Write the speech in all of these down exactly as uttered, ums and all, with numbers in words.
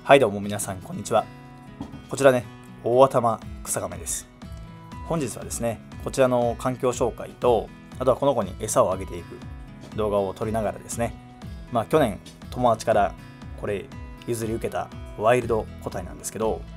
はいどうも皆さんこんにちは。こちらね、大頭草亀です。本日はですね、こちらの環境紹介と、あとはこの子に餌をあげていく動画を撮りながらですね、まあ去年友達からこれ譲り受けたワイルド個体なんですけど、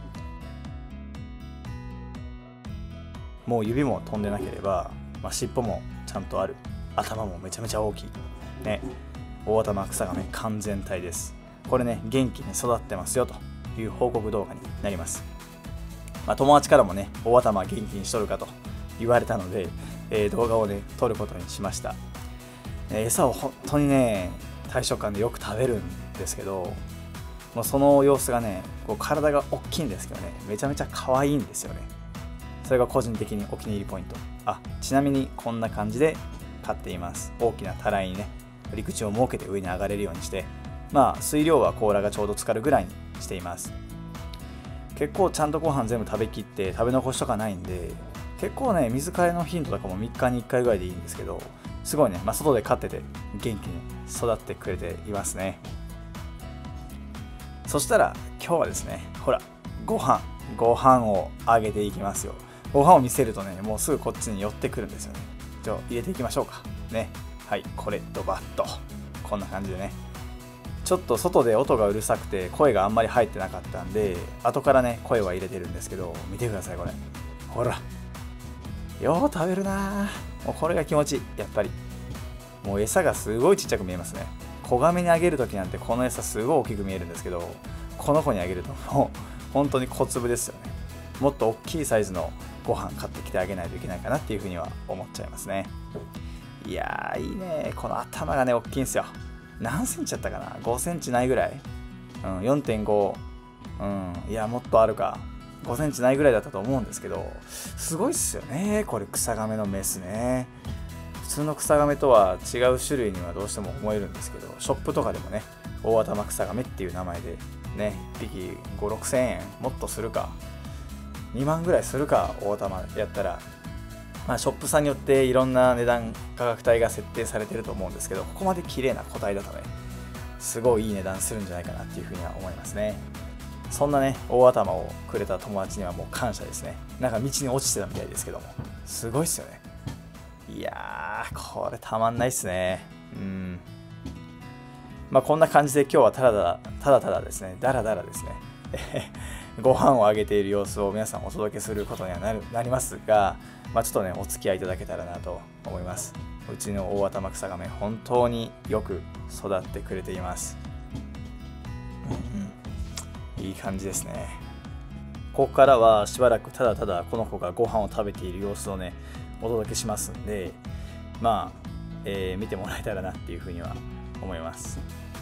もう指も飛んでなければ、まあ、尻尾もちゃんとある、頭もめちゃめちゃ大きいね、大頭草亀完全体です。これね、元気に育ってますよという報告動画になります。まあ、友達からもね、大頭元気にしとるかと言われたので、えー、動画をね、撮ることにしました。えー、餌を本当にね、大食感でよく食べるんですけど、もうその様子がね、こう体が大きいんですけどね、めちゃめちゃ可愛いんですよね。それが個人的にお気に入りポイント。あ、ちなみにこんな感じで飼っています。大きなたらいにね、陸地を設けて上に上がれるようにして、まあ水量は甲羅がちょうど浸かるぐらいにしています。結構ちゃんとご飯全部食べきって食べ残しとかないんで、結構ね、水替えの頻度とかもみっかにいっかいぐらいでいいんですけど、すごいね、まあ、外で飼ってて元気に育ってくれていますね。そしたら今日はですね、ほら、ご飯ご飯をあげていきますよ。ご飯を見せるとね、もうすぐこっちに寄ってくるんですよね。じゃあ入れていきましょうかね。はい、これドバッとこんな感じでね、ちょっと外で音がうるさくて声があんまり入ってなかったんで、後からね声は入れてるんですけど、見てくださいこれ、ほら、よう食べるな。もうこれが気持ちいい。やっぱりもう餌がすごいちっちゃく見えますね。子亀にあげるときなんてこの餌すごい大きく見えるんですけど、この子にあげるともう本当に小粒ですよね。もっと大きいサイズのご飯買ってきてあげないといけないかなっていうふうには思っちゃいますね。いやーいいね。この頭がね大きいんですよ。何センチだったかな、ごセンチないぐらい、うん、よんてんご、うん、いやもっとあるか、ごセンチないぐらいだったと思うんですけど、すごいっすよね。これ草亀のメスね。普通の草亀とは違う種類にはどうしても思えるんですけど、ショップとかでもね、大頭草亀っていう名前でね、いっぴきご、ろくせんえん、もっとするか、にまんぐらいするか、大頭やったら。まあ、ショップさんによっていろんな値段価格帯が設定されてると思うんですけど、ここまで綺麗な個体だとね、すごいいい値段するんじゃないかなっていうふうには思いますね。そんなね、大頭をくれた友達にはもう感謝ですね。なんか道に落ちてたみたいですけども、すごいっすよね。いやー、これたまんないっすね。うん。まあこんな感じで今日はただただ、ただただですね、だらだらですね。ご飯をあげている様子を皆さんお届けすることにはなるなりますが、まあ、ちょっとねお付き合いいただけたらなと思います。うちの大頭草亀本当によく育ってくれています。うんうん、いい感じですね。ここからはしばらくただただこの子がご飯を食べている様子をねお届けしますんで、まあ、えー、見てもらえたらなっていうふうには思います。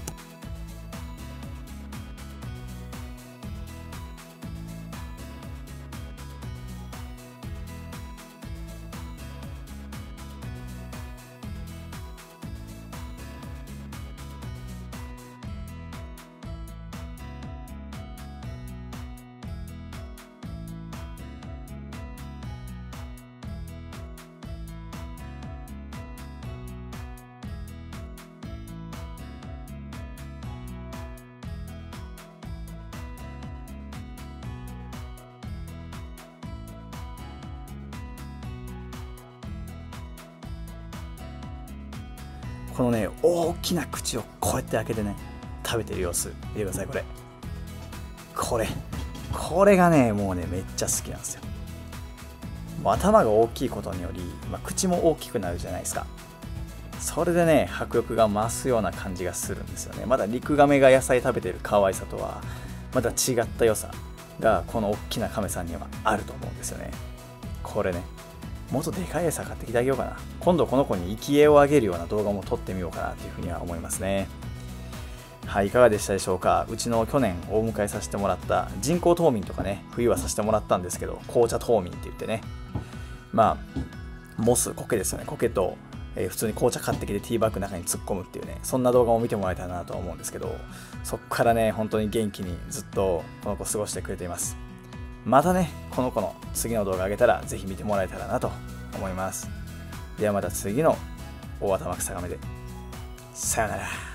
このね大きな口をこうやって開けてね食べてる様子見てください。これこれこれがねもうねめっちゃ好きなんですよ。もう頭が大きいことにより、まあ、口も大きくなるじゃないですか。それでね迫力が増すような感じがするんですよね。まだリクガメが野菜食べてる可愛さとはまた違った良さがこの大きなカメさんにはあると思うんですよね。これねもっとでかい餌買ってきてあげようかな。今度この子に生き餌をあげるような動画も撮ってみようかなというふうには思いますね。はい、いかがでしたでしょうか。うちの去年お迎えさせてもらった人工冬眠とかね、冬はさせてもらったんですけど、紅茶冬眠って言ってね、まあモス、苔ですよね。苔と、えー、普通に紅茶買ってきてティーバッグの中に突っ込むっていうね、そんな動画を見てもらえたらなとは思うんですけど、そっからね本当に元気にずっとこの子過ごしてくれています。またねこの子の次の動画上げたらぜひ見てもらえたらなと思います。ではまた次の大頭草亀でさよなら。